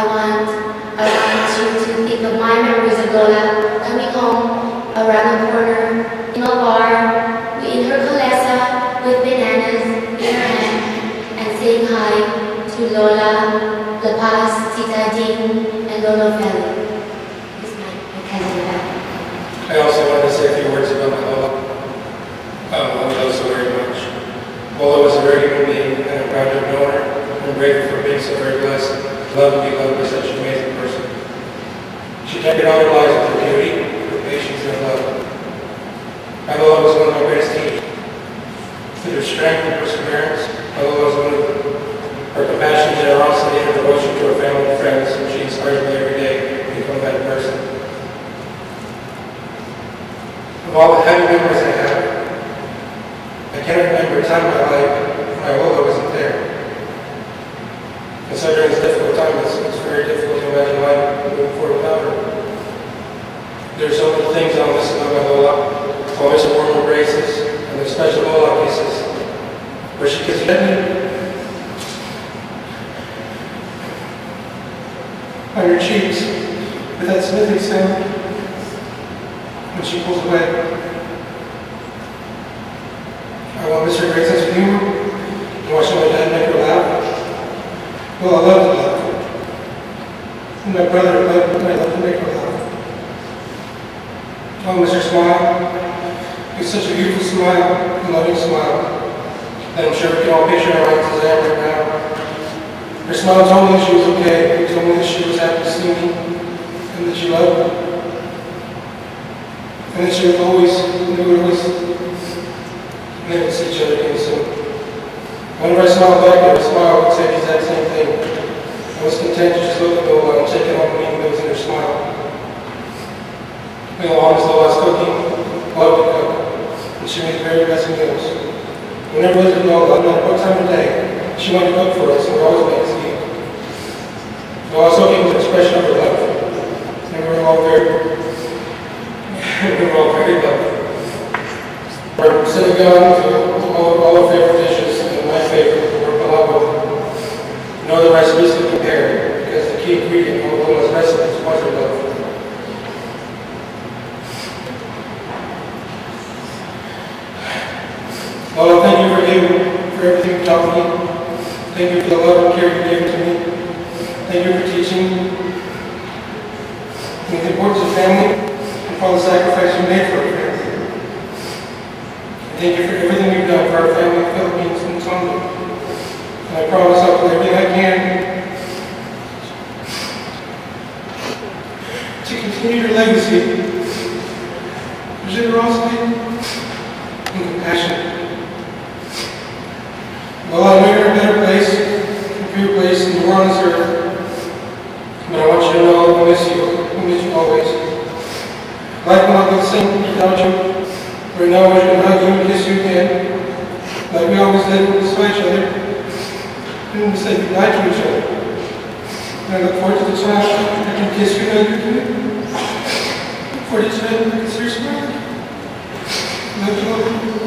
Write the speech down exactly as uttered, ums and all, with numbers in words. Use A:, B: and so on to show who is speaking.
A: I want, I want you to think of my memories of Lola coming home around the corner in a bar in her calesa with bananas in her hand and saying hi to Lola, La Paz, Tita Jean, and Lolo Feli. Here's my, my cousin back.
B: I also wanted to say a few words about my Lola. Um, I love Lola so very much. Lola was a very human being, and I'm proud to have known her. I'm grateful for being so very blessed. Love and be loved by such an amazing person. She tempered all her lives with her beauty, her patience, and her love. My Lola was one of my greatest teachers. With her strength and perseverance, my Lola was one of her compassion, generosity, and devotion to her family and friends, and she inspires me every day to become a better person. Of all the happy memories I have, I cannot remember a time in my life when my Lola wasn't there. And so during this difficult time, it's, it's very difficult to imagine life moving forward without her. There are so many things I'll miss about my Lola. I'll miss her warm embraces and the special Lola kisses, where she kissed me on your cheeks with that smoothing sound when she pulls away. I will miss her great sense of humor and watching my dad make her laugh. Well, I love to laugh. And my brother loved, I love to make her laugh. I will miss her smile. It's such a beautiful smile, a loving smile, that I'm sure we can all picture in our minds as I am right now. Her smile told me she was okay. It told me that she was happy to see me and that she loved me. And that she would always, we would always never see each other again soon. Whenever I smiled back at her, smile would say the exact same thing. I was content to just look at Lola and take it all the meaning that was in her smile. You know, always Lola's cooking, loved to cook, and she made the very best meals. Whenever we visited Lola, no matter what time of day, she wanted to cook for us, and we always made us eat. Lola cooking was an expression of her love, and we were all very, we were all very loved. From sinigang to all, all our favorite dishes, and my favorite were palabok. No other recipes could compare, because the key ingredient of Lola's recipes was her love. Lola, thank you for giving, for everything you taught me. Thank you for the love and care you gave to me. Thank you for teaching me the importance of family and for all the sacrifice you made for our family. Thank you for everything you've done for our family in the Philippines and Tondo. And I promise I'll do everything I can to continue your legacy of generosity and compassion. Well, I know you're in a better place, a pure place in the world on this earth, but I want you to know I miss you. I miss you always. Life will not be the same without you. Right now, I can hug you and kiss you again, like we always did when we saw each other, and we said goodnight to each other. And I look forward to the time I can kiss you and hug you again. Look forward to the time I can see your smile. Love you, love you.